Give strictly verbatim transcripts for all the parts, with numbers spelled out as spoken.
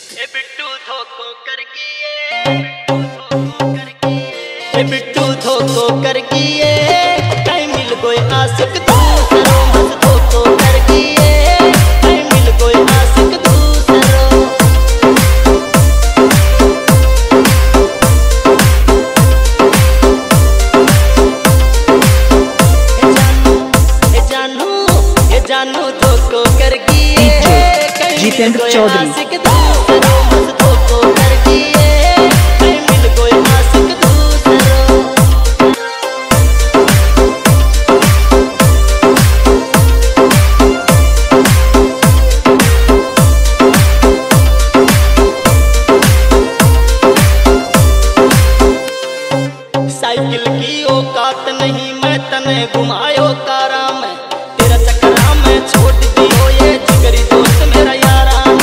ए बिट्टू धोखो कर गिए, बिट्टू धोखो कर गिए, टाइम मिल गोए आशिक दूसरो, बस धोखो कर गिए, टाइम मिल गोए आशिक दूसरो। ए जानू ए जानू धोखो कर गिए, जितेंद्र चौधरी। साइकिल की औकात नहीं मैं तने घुमायो कारा में, तेरा चक्करा में छोड़ दियो ये जिगरी दोस्त मेरा यारा है,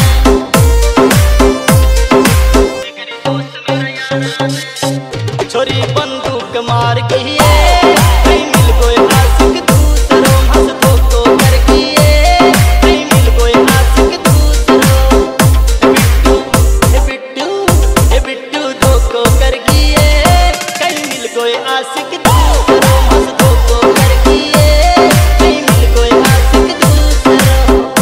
जिगरी दोस्त मेरा यारा है। छोरी बंदूक मार गई है, कहीं मिल गोए आशिक दूसरो, हंस धोखो कर गिए, कहीं मिल गोए आशिक दूसरो। ए बिट्टू ए बिट्टू धोखो कर गिए, कहीं मिल गोए आशिक दूसरो, हंस धोखो कर गिए, कहीं मिल गोए आशिक दूसरो।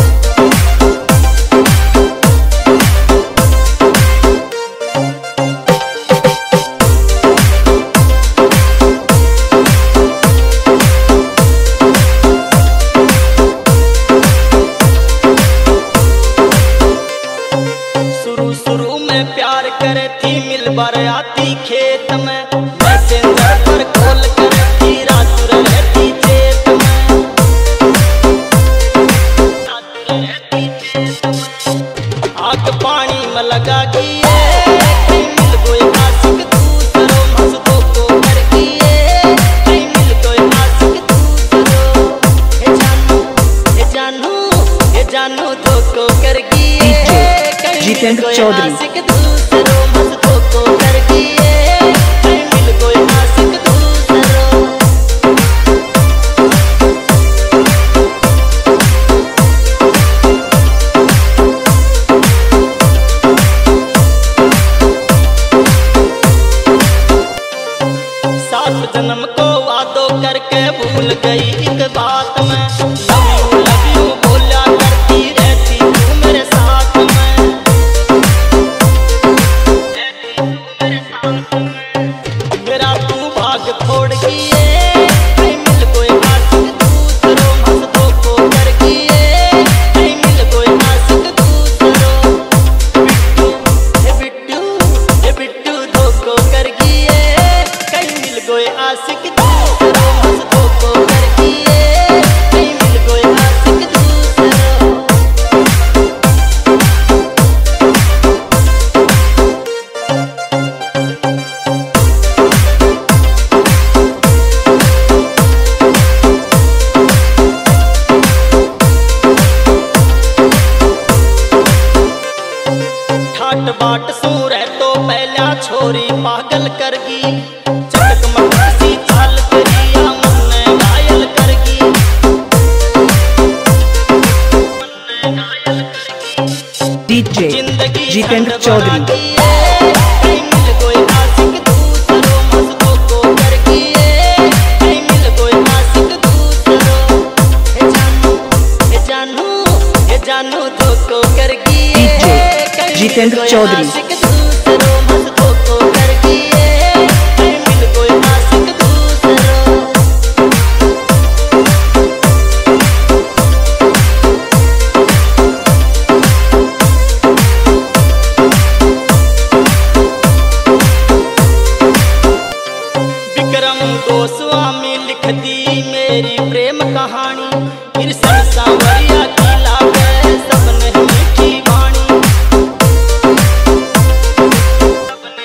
शुरू शुरू में प्यार करे थी, मिल बार आती खेत में, मैसेंजर पर कॉल करे थी, रात रहती चेत में, रात रहती चेत में। आग पानी में लगा गिए, कहीं मिल गोए आशिक दूसरो, हंस धोखो कर गिए, कहीं मिल गोए आशिक दूसरो। ए जानू ए जानू ए जानू धोखो कर गिए, जितेंद्र चौधरी। आशिक दूसरो, बस धोखो कर गिए, कहीं मिल गोए आशिक दूसरो। सात जन्म को वादो करके भूल गई एक बात में, लव यू लव यू बोला करती रहती तू मेरे साथ में, मेरा तू भाग फोड़ गिए, कहीं मिल गोए आशिक दूसरो, हंस धोखो कर गिए, कहीं मिल गोए आशिक दूसरो। ए बिट्टू ए बिट्टू धोखो कर गिए, कहीं मिल गोए आशिक दूसरो, हंस धोखो कर गिए, कहीं मिल गोए आशिक दूसरो। ठाट बाट सू रह तो पहला छोरी पागल करगी, चटक मटक सी चाल करिया मन ने घायल करगी, मन ने घायल करगी। डीजे जिंदगी जितेंद्र चौधरी। कहीं मिल गोए आशिक दूसरो, हंस धोखो कर गिए, कहीं मिल गोए आशिक दूसरो। ए जानू ए जानू ए जानू धोखो कर गिए, जितेंद्र चौधरी।